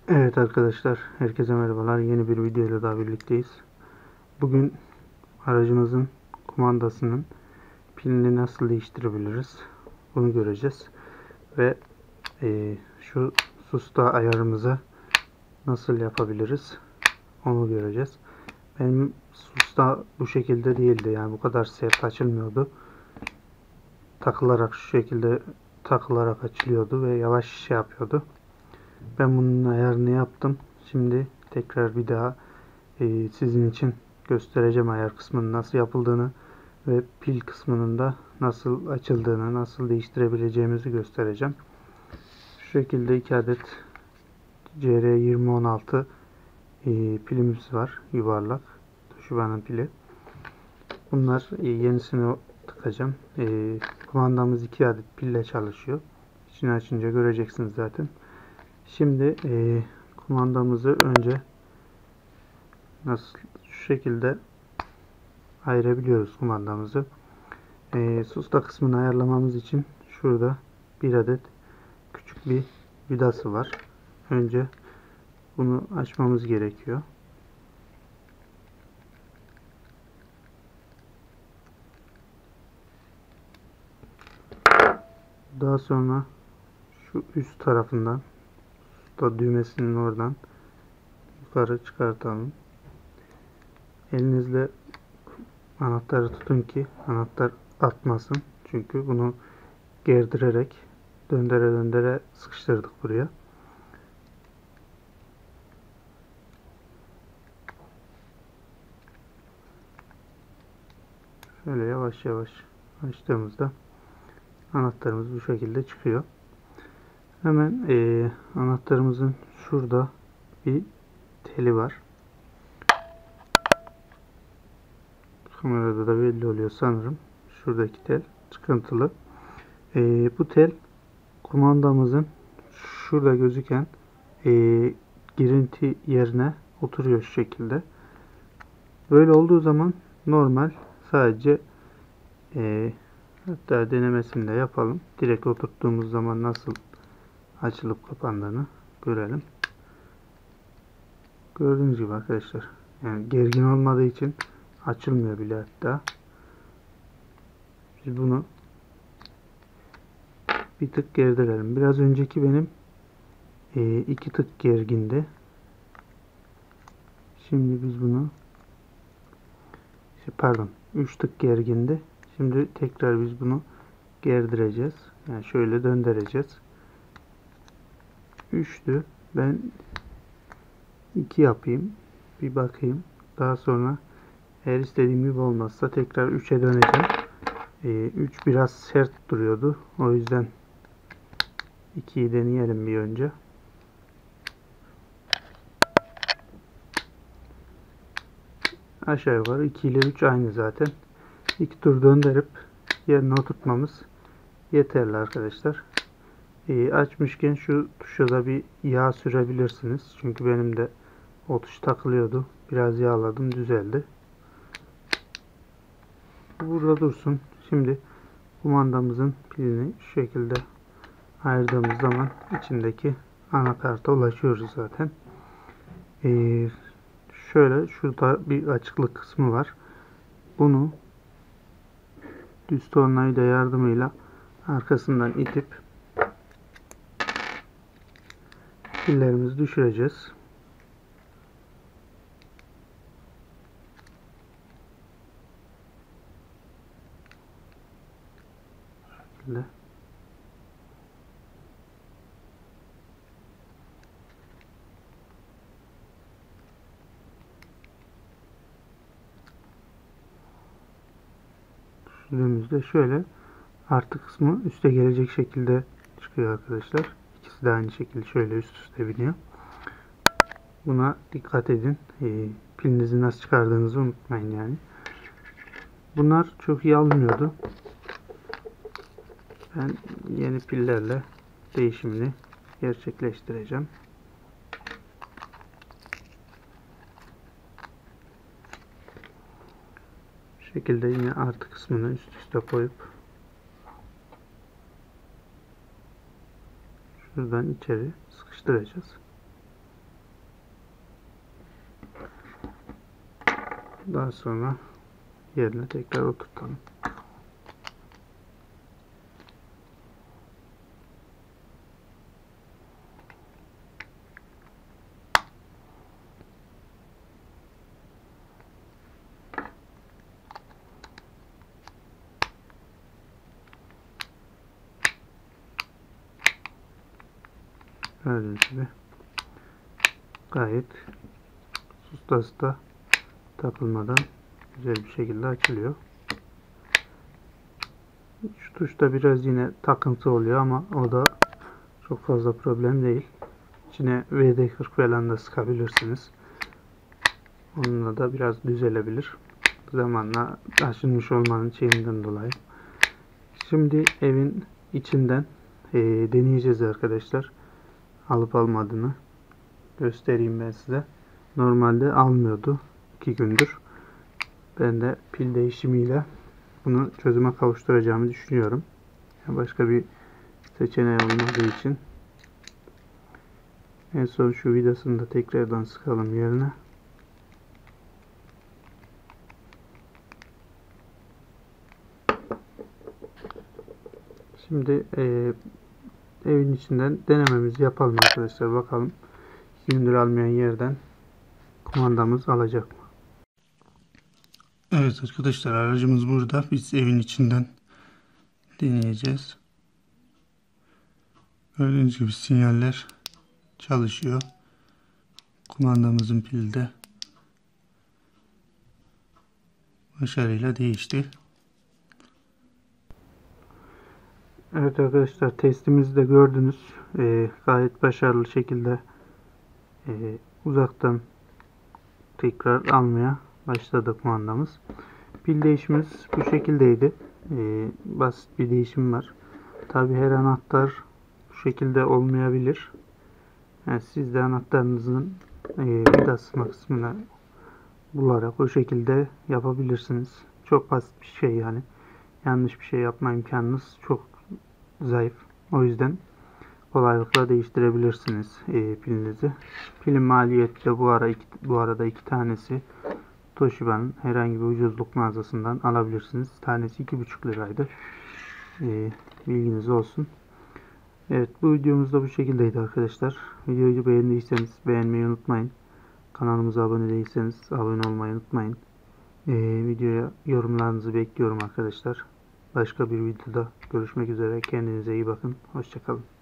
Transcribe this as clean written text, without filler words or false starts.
Evet arkadaşlar, herkese merhabalar. Yeni bir video ile daha birlikteyiz. Bugün aracımızın kumandasının pilini nasıl değiştirebiliriz? Bunu göreceğiz. Ve şu susta ayarımızı nasıl yapabiliriz? Onu göreceğiz. Benim susta bu şekilde değildi. Yani bu kadar sert açılmıyordu. Takılarak şu şekilde takılarak açılıyordu ve yavaş şey yapıyordu. Ben bunun ayarını yaptım. Şimdi tekrar bir daha sizin için göstereceğim ayar kısmının nasıl yapıldığını ve pil kısmının da nasıl açıldığını, nasıl değiştirebileceğimizi göstereceğim. Şu şekilde 2 adet CR2016 pilimiz var. Yuvarlak. Toshiba'nın pili. Bunlar yenisini takacağım. Kumandamız 2 adet pille çalışıyor. İçini açınca göreceksiniz zaten. Şimdi kumandamızı önce nasıl şu şekilde ayırabiliyoruz kumandamızı. Susta kısmını ayarlamamız için şurada bir adet küçük bir vidası var. Önce bunu açmamız gerekiyor. Daha sonra şu üst tarafından susta düğmesinin oradan yukarı çıkartalım. Elinizle anahtarı tutun ki anahtar atmasın. Çünkü bunu gerdirerek döndere döndere sıkıştırdık buraya. Şöyle yavaş yavaş açtığımızda anahtarımız bu şekilde çıkıyor. Hemen anahtarımızın şurada bir teli var. Kamerada da belli oluyor sanırım. Şuradaki tel çıkıntılı. Bu tel kumandamızın şurada gözüken girinti yerine oturuyor şu şekilde. Böyle olduğu zaman normal sadece hatta denemesini de yapalım. Direkt oturttuğumuz zaman nasıl açılıp kapandığını görelim. Gördüğünüz gibi arkadaşlar. Yani gergin olmadığı için açılmıyor bile hatta. Biz bunu bir tık gerdirelim. Biraz önceki benim 2 tık gergindi. Şimdi biz bunu pardon 3 tık gergindi. Şimdi tekrar biz bunu gerdireceğiz. Yani şöyle döndüreceğiz. 3'tü. Ben 2 yapayım. Bir bakayım. Daha sonra eğer istediğim gibi olmazsa tekrar 3'e döneceğim. 3 biraz sert duruyordu. O yüzden 2'yi deneyelim bir önce. Aşağı yukarı 2 ile 3 aynı zaten. 2 tur döndürüp yerine oturtmamız yeterli arkadaşlar. Açmışken şu tuşa da bir yağ sürebilirsiniz. Çünkü benim de o tuş takılıyordu. Biraz yağladım, düzeldi. Burada dursun. Şimdi kumandamızın pilini şu şekilde ayırdığımız zaman içindeki anakarta ulaşıyoruz zaten. Şöyle şurada bir açıklık kısmı var. Bunu düz tornavida yardımıyla arkasından itip pillerimizi düşüreceğiz. Şöyle. Düşürdüğümüzde şöyle artı kısmı üste gelecek şekilde çıkıyor arkadaşlar. İkisi de aynı şekilde şöyle üst üste biniyor. Buna dikkat edin. Pilinizi nasıl çıkardığınızı unutmayın yani. Bunlar çok iyi almıyordu. Ben yeni pillerle değişimini gerçekleştireceğim. Bu şekilde yine artı kısmını üst üste koyup şuradan içeri sıkıştıracağız. Daha sonra yerine tekrar oturtalım. Gördüğünüz gibi gayet ustası da takılmadan güzel bir şekilde açılıyor. Şu tuşta biraz yine takıntı oluyor ama o da çok fazla problem değil. İçine WD-40 falan da sıkabilirsiniz. Onunla da biraz düzelebilir. Zamanla aşınmış olmanın şeyinden dolayı. Şimdi evin içinden deneyeceğiz arkadaşlar. Alıp almadığını göstereyim ben size. Normalde almıyordu 2 gündür. Ben de pil değişimiyle bunu çözüme kavuşturacağımı düşünüyorum. Başka bir seçeneği olmadığı için en son şu vidasını da tekrardan sıkalım yerine. Şimdi evin içinden denememizi yapalım arkadaşlar. Bakalım 2 gündür almayan yerden kumandamız alacak mı? Evet arkadaşlar, aracımız burada. Biz evin içinden deneyeceğiz. Gördüğünüz gibi sinyaller çalışıyor. Kumandamızın pili de başarıyla değişti. Evet arkadaşlar, testimizi de gördünüz. Gayet başarılı şekilde uzaktan tekrar almaya başladı kumandamız. Pil değişimimiz bu şekildeydi. Basit bir değişim var. Tabi her anahtar bu şekilde olmayabilir. Yani siz de anahtarınızın vida asma kısmına bularak o şekilde yapabilirsiniz. Çok basit bir şey yani. Yanlış bir şey yapma imkanınız çok zayıf. O yüzden kolaylıkla değiştirebilirsiniz pilinizi. Pilin maliyeti de bu arada iki tanesi Toshiba'nın herhangi bir ucuzluk mağazasından alabilirsiniz. Tanesi 2,5 liraydı. Bilginiz olsun. Evet, bu videomuz da bu şekildeydi arkadaşlar. Videoyu beğendiyseniz beğenmeyi unutmayın. Kanalımıza abone değilseniz abone olmayı unutmayın. Videoya yorumlarınızı bekliyorum arkadaşlar. Başka bir videoda görüşmek üzere. Kendinize iyi bakın. Hoşça kalın.